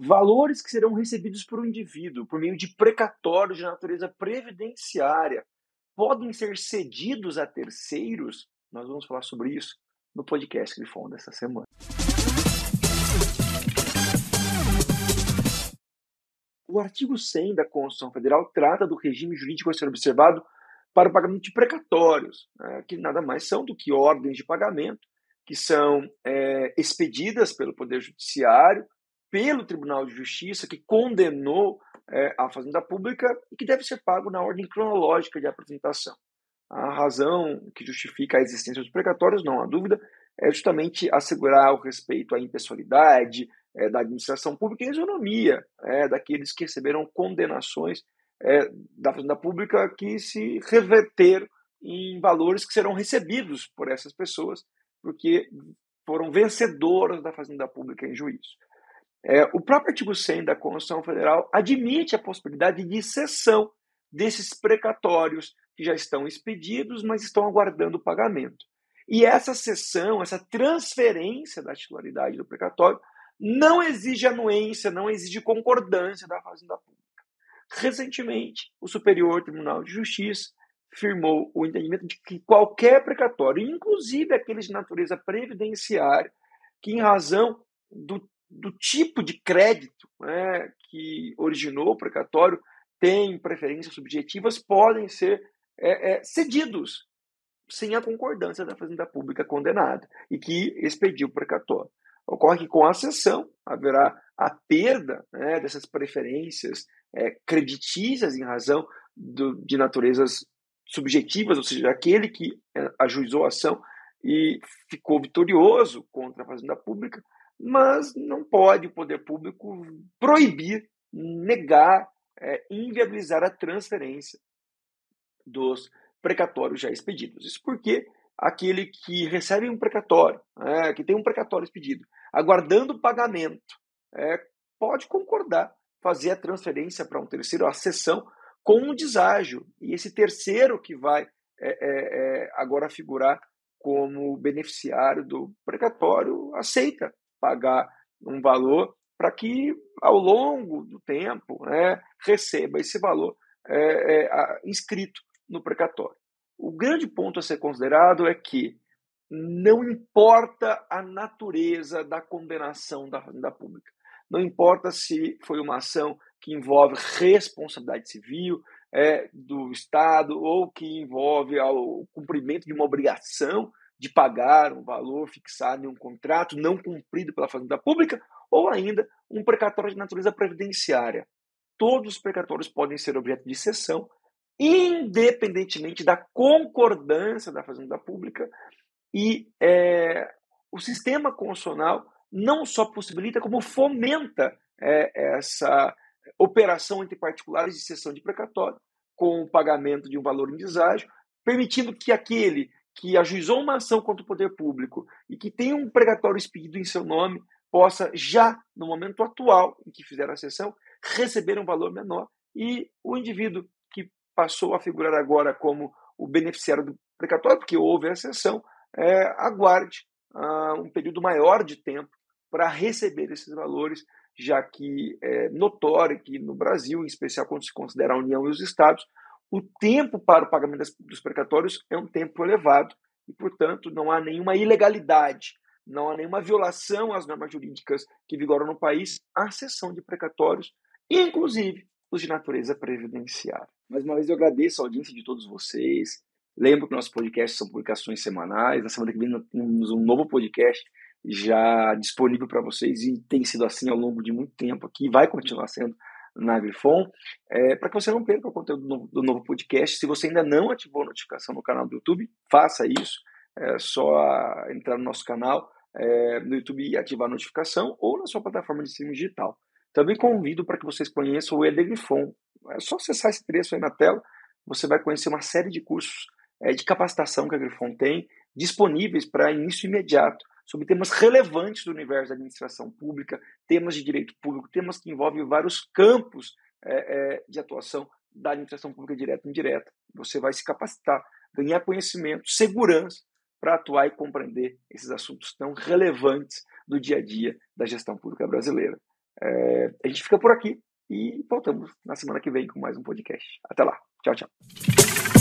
Valores que serão recebidos por um indivíduo por meio de precatórios de natureza previdenciária podem ser cedidos a terceiros? Nós vamos falar sobre isso no podcast Grifon dessa semana. O artigo 100 da Constituição Federal trata do regime jurídico a ser observado para o pagamento de precatórios, que nada mais são do que ordens de pagamento que são expedidas pelo Poder Judiciário, pelo Tribunal de Justiça, que condenou a Fazenda Pública e que deve ser pago na ordem cronológica de apresentação. A razão que justifica a existência dos precatórios, não há dúvida, é justamente assegurar o respeito à impessoalidade da administração pública e a isonomia daqueles que receberam condenações da Fazenda Pública que se reverteram em valores que serão recebidos por essas pessoas, porque foram vencedoras da Fazenda Pública em juízo. O próprio artigo 100 da Constituição Federal admite a possibilidade de cessão desses precatórios que já estão expedidos, mas estão aguardando o pagamento. E essa cessão, essa transferência da titularidade do precatório, não exige anuência, não exige concordância da Fazenda Pública. Recentemente, o Superior Tribunal de Justiça firmou o entendimento de que qualquer precatório, inclusive aqueles de natureza previdenciária, que em razão do tipo de crédito que originou o precatório, tem preferências subjetivas, podem ser cedidos sem a concordância da Fazenda Pública condenada e que expediu o precatório. Ocorre que com a cessão haverá a perda dessas preferências creditícias em razão de naturezas subjetivas, ou seja, aquele que ajuizou a ação e ficou vitorioso contra a Fazenda Pública, mas não pode o poder público proibir, negar, inviabilizar a transferência dos precatórios já expedidos. Isso porque aquele que recebe um precatório, que tem um precatório expedido, aguardando o pagamento, pode concordar, fazer a transferência para um terceiro, a cessão, com um deságio. E esse terceiro que vai agora figurar como beneficiário do precatório aceita pagar um valor para que, ao longo do tempo, receba esse valor inscrito no precatório. O grande ponto a ser considerado é que não importa a natureza da condenação da Fazenda Pública, não importa se foi uma ação que envolve responsabilidade civil do Estado ou que envolve o cumprimento de uma obrigação de pagar um valor fixado em um contrato não cumprido pela Fazenda Pública ou ainda um precatório de natureza previdenciária. Todos os precatórios podem ser objeto de cessão, independentemente da concordância da Fazenda Pública, e o sistema constitucional não só possibilita, como fomenta essa operação entre particulares de cessão de precatório com o pagamento de um valor em deságio, permitindo que aquele que ajuizou uma ação contra o poder público e que tem um precatório expedido em seu nome possa, já no momento atual em que fizer a cessão, receber um valor menor e o indivíduo que passou a figurar agora como o beneficiário do precatório, porque houve a cessão, aguarde um período maior de tempo para receber esses valores, já que é notório que no Brasil, em especial quando se considera a União e os Estados, o tempo para o pagamento dos precatórios é um tempo elevado e, portanto, não há nenhuma ilegalidade, não há nenhuma violação às normas jurídicas que vigoram no país, à cessão de precatórios, inclusive os de natureza previdenciária. Mais uma vez eu agradeço a audiência de todos vocês. Lembro que nossos podcasts são publicações semanais. Na semana que vem nós temos um novo podcast já disponível para vocês e tem sido assim ao longo de muito tempo aqui, vai continuar sendo na Grifon, para que você não perca o conteúdo do novo podcast. Se você ainda não ativou a notificação no canal do YouTube, faça isso. É só entrar no nosso canal no YouTube e ativar a notificação ou na sua plataforma de streaming digital. Também convido para que vocês conheçam o EAD Grifon. É só acessar esse endereço aí na tela, você vai conhecer uma série de cursos de capacitação que a Grifon tem, disponíveis para início imediato, sobre temas relevantes do universo da administração pública, temas de direito público, temas que envolvem vários campos de atuação da administração pública direta e indireta. Você vai se capacitar, ganhar conhecimento, segurança para atuar e compreender esses assuntos tão relevantes do dia a dia da gestão pública brasileira. A gente fica por aqui e voltamos na semana que vem com mais um podcast. Até lá. Tchau, tchau.